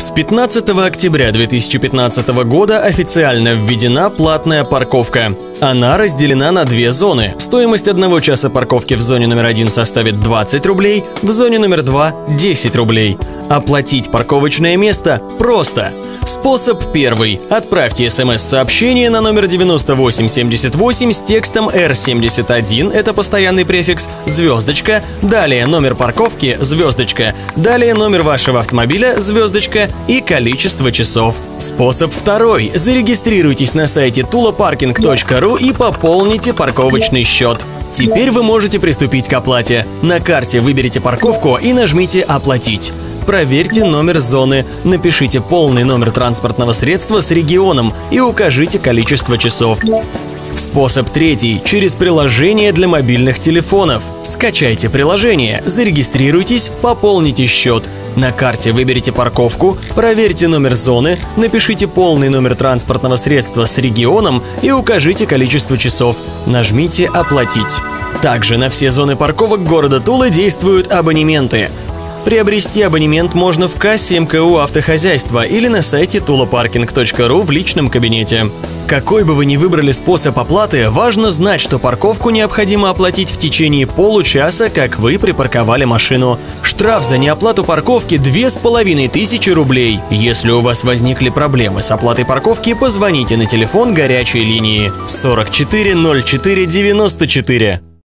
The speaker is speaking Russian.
С 15 октября 2015 года официально введена платная парковка. Она разделена на две зоны. Стоимость 1 часа парковки в зоне номер 1 составит 20 рублей, в зоне номер 2 – 10 рублей. Оплатить парковочное место просто. Способ первый. Отправьте смс-сообщение на номер 9878 с текстом R71, это постоянный префикс, звездочка, далее номер парковки, звездочка, далее номер вашего автомобиля, звездочка и количество часов. Способ второй. Зарегистрируйтесь на сайте tulaparking.ru и пополните парковочный счет. Теперь вы можете приступить к оплате. На карте выберите парковку и нажмите «Оплатить». Проверьте номер зоны, напишите полный номер транспортного средства с регионом и укажите количество часов. Способ третий. Через приложение для мобильных телефонов. Скачайте приложение, зарегистрируйтесь, пополните счет. На карте выберите парковку, проверьте номер зоны, напишите полный номер транспортного средства с регионом и укажите количество часов. Нажмите «Оплатить». Также на все зоны парковок города Тула действуют абонементы. Приобрести абонемент можно в кассе МКУ «Автохозяйство» или на сайте tulaparking.ru в личном кабинете. Какой бы вы ни выбрали способ оплаты, важно знать, что парковку необходимо оплатить в течение получаса, как вы припарковали машину. Штраф за неоплату парковки 2500 рублей. Если у вас возникли проблемы с оплатой парковки, позвоните на телефон горячей линии 44 04 94.